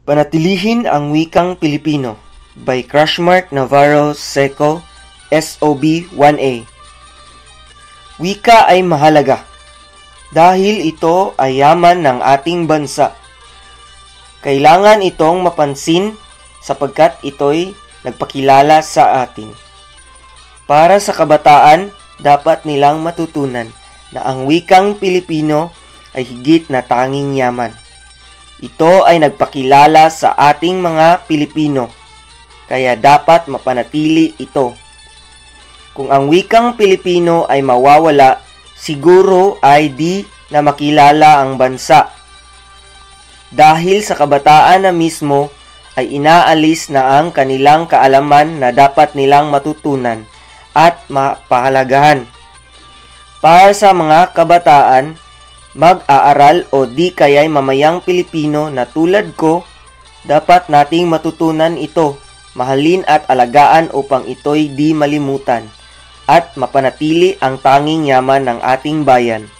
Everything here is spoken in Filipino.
Panatilihin ang wikang Pilipino by Crushmark Navarro Seco, SOB 1A. Wika ay mahalaga dahil ito ay yaman ng ating bansa. Kailangan itong mapansin sapagkat ito'y nagpakilala sa atin. Para sa kabataan, dapat nilang matutunan na ang wikang Pilipino ay higit na tanging yaman. Ito ay nagpakilala sa ating mga Pilipino, kaya dapat mapanatili ito. Kung ang wikang Pilipino ay mawawala, siguro ay di na makilala ang bansa. Dahil sa kabataan na mismo ay inaalis na ang kanilang kaalaman na dapat nilang matutunan at mapahalagahan. Para sa mga kabataan, mag-aaral o di kaya'y mamayang Pilipino na tulad ko, dapat nating matutunan ito, mahalin at alagaan upang ito'y di malimutan at mapanatili ang tanging yaman ng ating bayan.